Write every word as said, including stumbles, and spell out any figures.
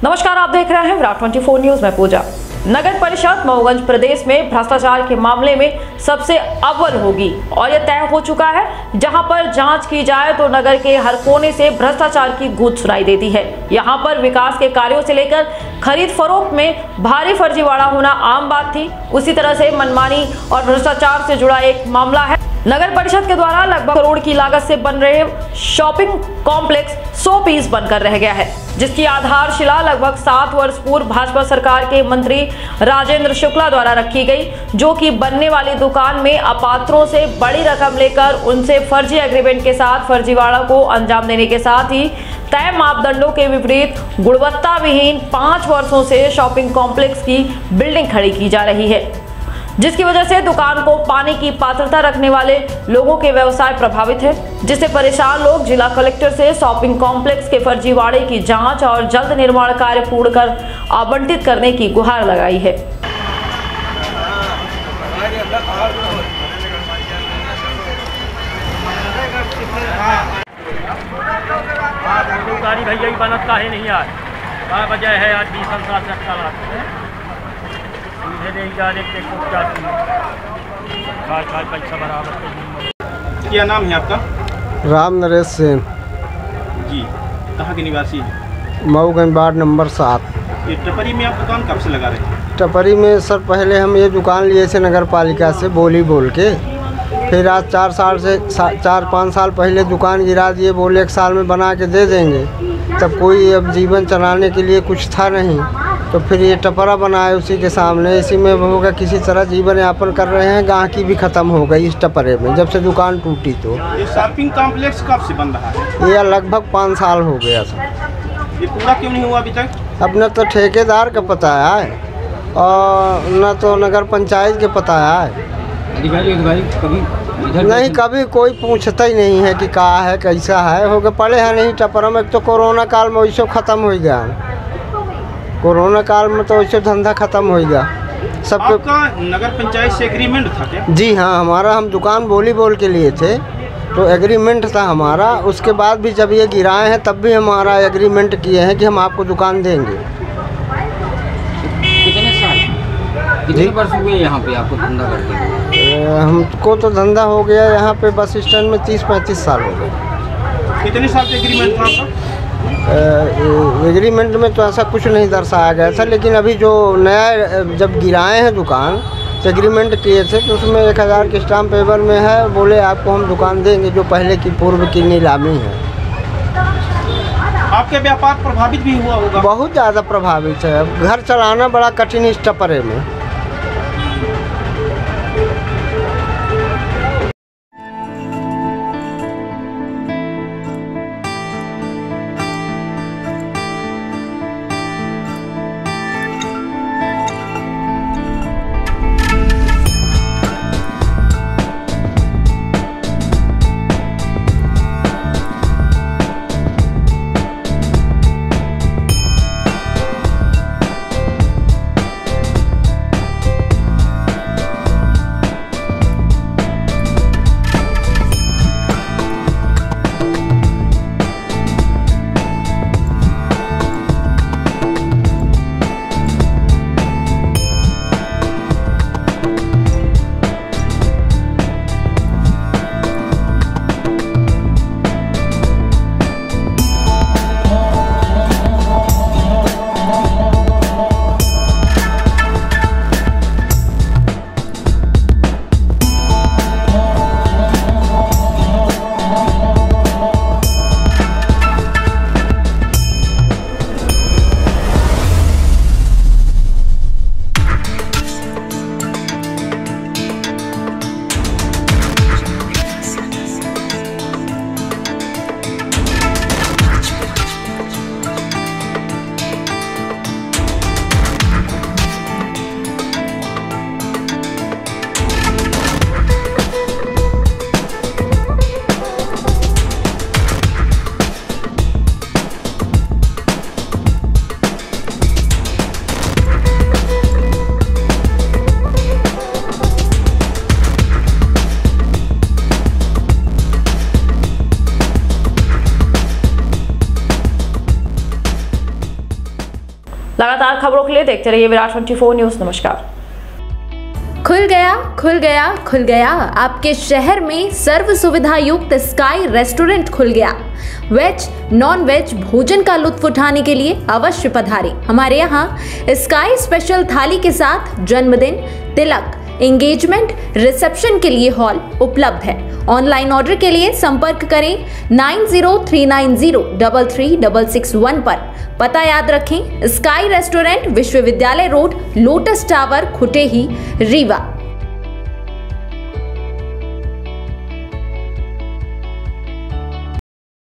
नमस्कार, आप देख रहे हैं विराट चौबीस न्यूज में पूजा। नगर परिषद मऊगंज प्रदेश में भ्रष्टाचार के मामले में सबसे अव्वल होगी और यह तय हो चुका है। जहां पर जांच की जाए तो नगर के हर कोने से भ्रष्टाचार की गूंज सुनाई देती है। यहां पर विकास के कार्यों से लेकर खरीद फरोख्त में भारी फर्जीवाड़ा होना आम बात थी। उसी तरह से मनमानी और भ्रष्टाचार से जुड़ा एक मामला है। नगर परिषद के द्वारा लगभग करोड़ की लागत से बन रहे शॉपिंग कॉम्प्लेक्स सौ पीस बनकर रह गया है, जिसकी आधारशिला लगभग सात वर्ष पूर्व भाजपा सरकार के मंत्री राजेंद्र शुक्ला द्वारा रखी गई, जो कि बनने वाली दुकान में अपात्रों से बड़ी रकम लेकर उनसे फर्जी एग्रीमेंट के साथ फर्जीवाड़ा को अंजाम देने के साथ ही तय मापदंडों के विपरीत गुणवत्ता विहीन पांच वर्षों से शॉपिंग कॉम्प्लेक्स की बिल्डिंग खड़ी की जा रही है, जिसकी वजह से दुकान को पाने की पात्रता रखने वाले लोगों के व्यवसाय प्रभावित है, जिससे परेशान लोग जिला कलेक्टर से शॉपिंग कॉम्प्लेक्स के फर्जीवाड़े की जांच और जल्द निर्माण कार्य पूर्ण कर आवंटित करने की गुहार लगाई है। भैया ही बनता है नहीं यार, क्या वजह है आज बीस साल से अच्छा लाते हैं क्या नाम है आपका? राम नरेश सेन जी, कहाँ के निवासी हैं? मऊगंज वार्ड नंबर सात। ये टपरी में आप दुकान कब से लगा रहे हैं? टपरी में सर पहले हम ये दुकान लिए थे नगर पालिका से बोली बोल के, फिर आज चार साल से चार पाँच साल पहले दुकान गिरा दिए, बोले एक साल में बना के दे देंगे। तब कोई अब जीवन चलाने के लिए कुछ था नहीं, तो फिर ये टपरा बनाए उसी के सामने, इसी में होगा किसी तरह जीवन यापन कर रहे हैं। गाहकी भी ख़त्म हो गई इस टपरे में जब से दुकान टूटी। तो ये शॉपिंग कॉम्प्लेक्स कब से बन रहा है? ये लगभग पाँच साल हो गया सर। ये पूरा क्यों नहीं हुआ अभी तक? अब न तो ठेकेदार का पता है और न तो नगर पंचायत के पता है। अधिकारी अधिकारी कभी नहीं, कभी कोई पूछता ही नहीं है कि कहा है कैसा है। हो गए पड़े हैं नहीं टपरा में। तो कोरोना काल में वैसे ख़त्म हो गया, कोरोना काल में तो वैसे धंधा ख़त्म हो गया सब। आपका नगर पंचायत से एग्रीमेंट था क्या? जी हाँ, हमारा हम दुकान बोली बोल के लिए थे, तो एग्रीमेंट था हमारा। उसके बाद भी जब ये गिराए हैं तब भी हमारा एग्रीमेंट किए हैं कि हम आपको दुकान देंगे। कितने साल कितने वर्ष हुए यहाँ पे आपको धंधा करते हुए? हमको तो धंधा हो गया यहाँ पे बस स्टैंड में तीस पैंतीस साल हो गए। कितने साल का एग्रीमेंट था आपका? एग्रीमेंट में तो ऐसा कुछ नहीं दर्शाया गया था, लेकिन अभी जो नया जब गिराए हैं दुकान तो एग्रीमेंट किए थे, तो उसमें एक हज़ार के स्टाम्प पेपर में है, बोले आपको हम दुकान देंगे जो पहले की पूर्व की नीलामी है। आपके व्यापार प्रभावित भी हुआ होगा? बहुत ज़्यादा प्रभावित है। अब घर चलाना बड़ा कठिन इस टपरे में। लगातार खबरों के लिए देखते रहिए विराट चौबीस न्यूज। नमस्कार। खुल गया खुल गया खुल गया आपके शहर में सर्व सुविधा युक्त स्काई रेस्टोरेंट खुल गया। वेज नॉन वेज भोजन का लुत्फ उठाने के लिए अवश्य पधारें। हमारे यहाँ स्काई स्पेशल थाली के साथ जन्मदिन, तिलक, एंगेजमेंट, रिसेप्शन के लिए हॉल उपलब्ध है। ऑनलाइन ऑर्डर के लिए संपर्क करें nine zero three nine zero double three double six one पर। पता याद रखें, स्काई रेस्टोरेंट, विश्वविद्यालय road, lotus tower, Khutehi, Rewa.